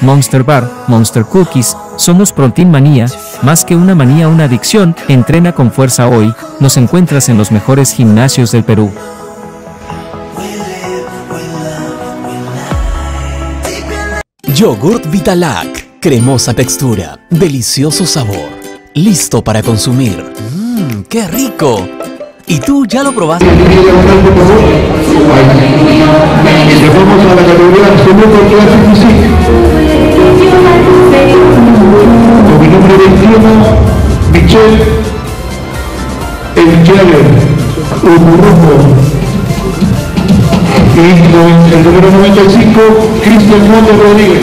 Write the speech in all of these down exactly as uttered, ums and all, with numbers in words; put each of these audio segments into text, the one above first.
Monster Bar, Monster Cookies, somos Protein Manía, más que una manía una adicción, entrena con fuerza hoy, nos encuentras en los mejores gimnasios del Perú. Yogurt Vitalac, cremosa textura, delicioso sabor, listo para consumir. Mmm, ¡qué rico! ¿Y tú ya lo probaste? Vamos a la categoría absoluta clase física. Con mi número veintiuno, Michelle Elchaler, Urburruco. Y con el número noventa y cinco, Cristian Montes Rodríguez.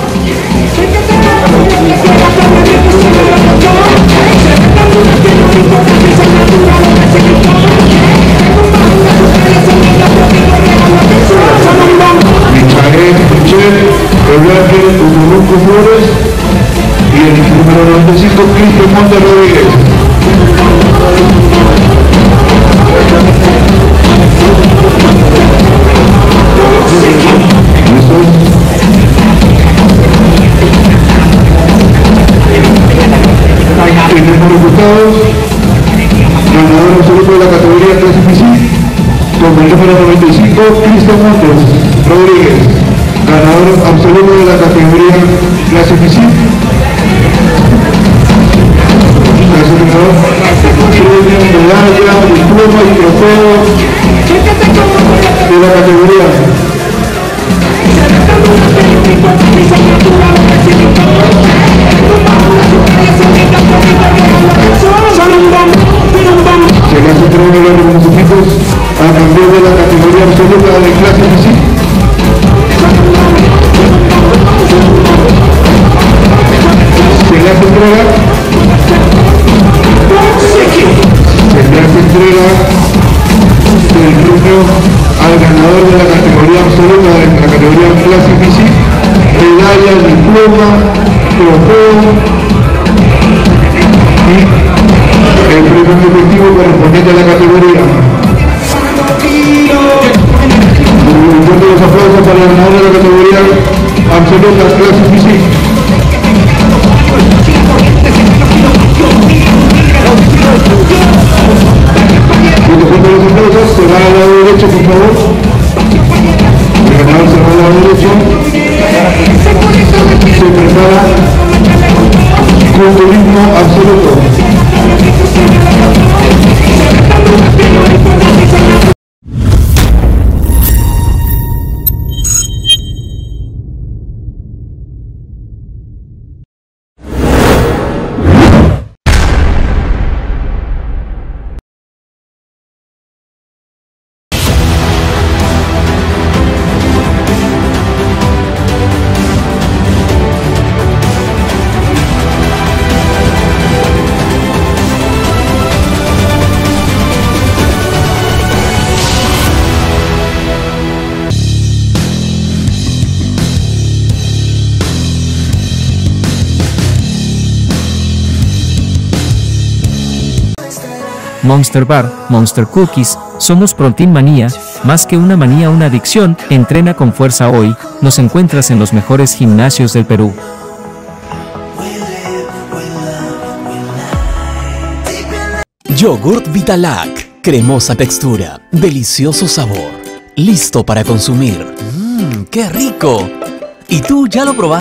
Michael, Michelle, Eulángel, Urburruco Flores y el número noventa y cinco, Cristian Montes Rodríguez. Tenemos los resultados. Ganador absoluto de la categoría clase física con el número noventa y cinco, Cristian Montes Rodríguez. Ganador absoluto de la categoría clase física. Clasificador, premio, medalla, diploma y trofeo de la categoría. Se le hace entrega los reconocimientos al campeón de la categoría absoluta de clase física. Se le hace entrega se le hace entrega del premio al ganador de la categoría absoluta de la categoría clase física, medalla, diploma, trofeo y el premio efectivo correspondiente a la categoría. Un fuerte los aplausos para el ganador de la categoría absoluta clase física. Cuando fuerte los aplausos, se va al lado derecho, por favor. El ganador se va al lado derecho. Se prepara culturismo absoluto. Monster Bar, Monster Cookies, somos Protein Manía, más que una manía una adicción, entrena con fuerza hoy, nos encuentras en los mejores gimnasios del Perú. Yogurt Vitalac, cremosa textura, delicioso sabor, listo para consumir. Mmm, ¡qué rico! ¿Y tú ya lo probaste?